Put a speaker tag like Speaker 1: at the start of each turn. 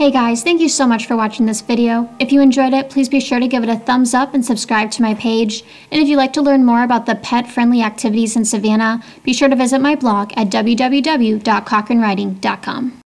Speaker 1: Hey guys, thank you so much for watching this video. If you enjoyed it, please be sure to give it a thumbs up and subscribe to my page. And if you'd like to learn more about the pet-friendly activities in Savannah, be sure to visit my blog at www.cochranewriting.com.